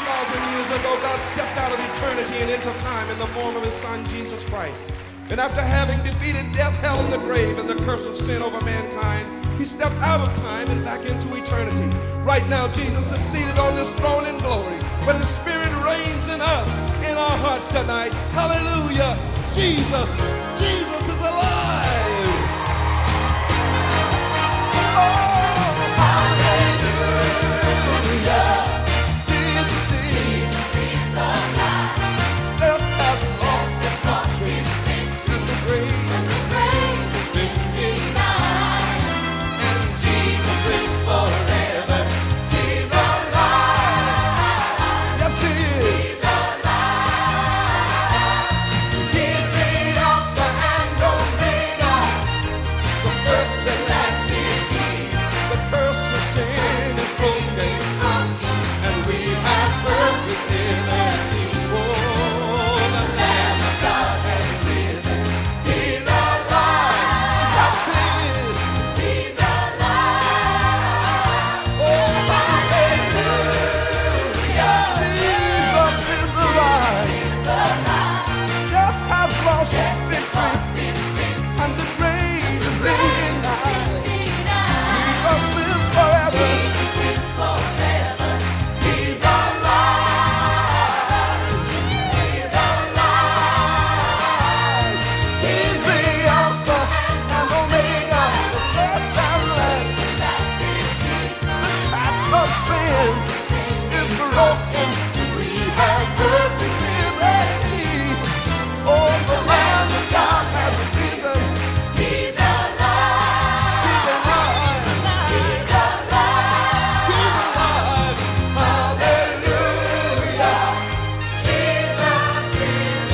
2,000 years ago, God stepped out of eternity and into time in the form of his son, Jesus Christ. And after having defeated death, hell, and the grave, and the curse of sin over mankind, he stepped out of time and back into eternity. Right now, Jesus is seated on this throne in glory, but his Spirit reigns in us, in our hearts tonight. Hallelujah. Jesus is alive. Oh, hallelujah. Jesus is alive. Death has lost its victory, and the grave has been denied. And Jesus lives forever. He's alive. Yes, he is. He's alive. He's the Alpha and Omega, the first and last is he. The curse of sin is broken, and we have perfect liberty. Oh, the Lamb of God has risen. He's alive. Yes, he is. He's alive. Oh, hallelujah. Jesus is alive. Death has lost its victory, and the grave is being denied. Jesus lives forever. He's alive. He's alive. He's the Alpha and Omega, the first and last. The curse of sin is broken. We have perfect liberty. Oh, the Lamb of God has risen. He's alive. He's alive. He's alive. He's alive. Hallelujah. Jesus is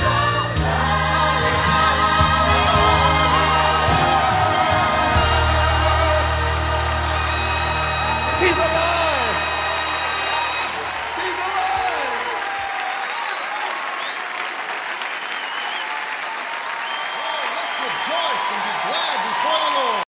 alive. He's alive. He's alive. Let's rejoice and be glad before the Lord.